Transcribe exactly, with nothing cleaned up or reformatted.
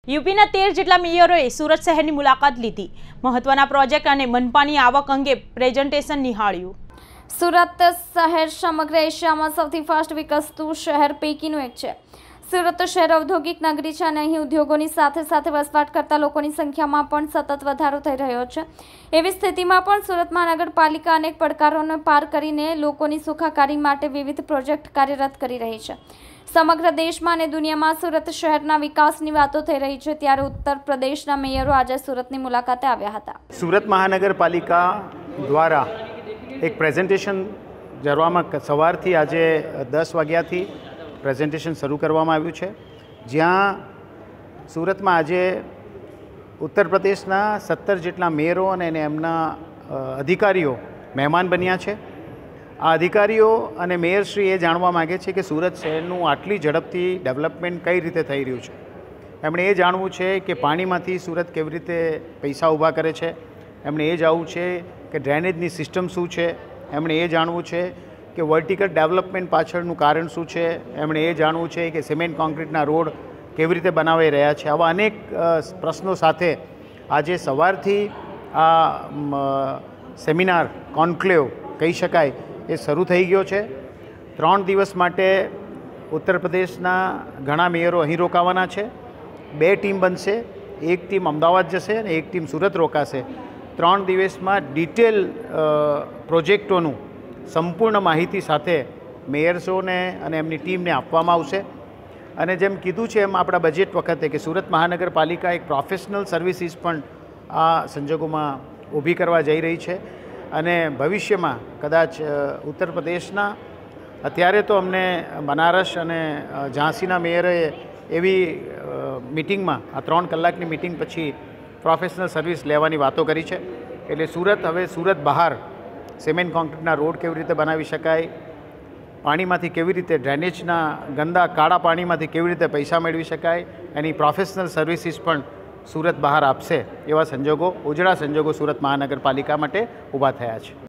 યુપીના તેર જેટલા મેયરોએ સુરત શહેરની મુલાકાત લીધી. મહત્વના પ્રોજેક્ટ અને મનપાની આવક અંગે પ્રેઝન્ટેશન નિહાળ્યું. સુરત શહેર સમગ્ર એશિયામાં સૌથી ફાસ્ટ વિકસતું શહેર પૈકીનું એક છે. સુરત શહેર ઔદ્યોગિક નગરી છે અને અહીં ઉદ્યોગોની સાથે સાથે વસવાટ કરતા લોકોની સંખ્યામાં પણ સતત વધારો થઈ રહ્યો છે. એવી સ્થિતિમાં પણ સુરત મહાનગરપાલિકા અનેક પડકારોને પાર કરીને લોકોની સુખાકારી માટે વિવિધ પ્રોજેક્ટ કાર્યરત કરી રહી છે. સમગ્ર દેશમાં અને દુનિયામાં સુરત શહેરના વિકાસની વાતો થઈ રહી છે, ત્યારે ઉત્તર પ્રદેશના મેયરો આજે સુરતની મુલાકાતે આવ્યા હતા. સુરત મહાનગરપાલિકા દ્વારા એક પ્રેઝન્ટેશન જરવામાં સવારથી આજે દસ વાગ્યાથી પ્રેઝન્ટેશન શરૂ કરવામાં આવ્યું છે, જ્યાં સુરતમાં આજે ઉત્તર પ્રદેશના સત્તર જેટલા મેયરો અને એમના અધિકારીઓ મહેમાન બન્યા છે. આ અધિકારીઓ અને મેયરશ્રી એ જાણવા માગે છે કે સુરત શહેરનું આટલી ઝડપથી ડેવલપમેન્ટ કઈ રીતે થઈ રહ્યું છે. એમણે એ જાણવું છે કે પાણીમાંથી સુરત કેવી રીતે પૈસા ઊભા કરે છે. એમણે એ જાણવું છે કે ડ્રેનેજની સિસ્ટમ શું છે. એમણે એ જાણવું છે કે વર્ટિકલ ડેવલપમેન્ટ પાછળનું કારણ શું છે. એમણે એ જાણવું છે કે સિમેન્ટ કોન્ક્રીટના રોડ કેવી રીતે બનાવાઈ રહ્યા છે. આવા અનેક પ્રશ્નો સાથે આજે સવારથી આ સેમિનાર કોન્ક્લેવ કહી શકાય એ શરૂ થઈ ગયો છે. ત્રણ દિવસ માટે ઉત્તર પ્રદેશના ઘણા મેયરો અહીં રોકાવાના છે. બે ટીમ બનશે, એક ટીમ અમદાવાદ જશે અને એક ટીમ સુરત રોકાશે. ત્રણ દિવસમાં ડિટેલ પ્રોજેક્ટોનું સંપૂર્ણ માહિતી સાથે મેયર્સોને અને એમની ટીમને આપવામાં આવશે. અને જેમ કીધું છે એમ આપણા બજેટ વખતે કે સુરત મહાનગરપાલિકા એક પ્રોફેશનલ સર્વિસીસ પણ આ સંજોગોમાં ઊભી કરવા જઈ રહી છે. અને ભવિષ્યમાં કદાચ ઉત્તર પ્રદેશના અત્યારે તો અમને બનારસ અને ઝાંસીના મેયરે એવી મિટિંગમાં આ ત્રણ કલાકની મિટિંગ પછી પ્રોફેશનલ સર્વિસ લેવાની વાતો કરી છે. એટલે સુરત હવે સુરત બહાર સિમેન્ટ કોન્ક્રીટના રોડ કેવી રીતે બનાવી શકાય, પાણીમાંથી કેવી રીતે ડ્રેનેજના ગંદા કાળા પાણીમાંથી કેવી રીતે પૈસા મેળવી શકાય, એની પ્રોફેશનલ સર્વિસીસ પણ સુરત બહાર આપશે એવા સંજોગો ઉજળા સંજોગો સુરત મહાનગરપાલિકા માટે ઊભા થયા છે.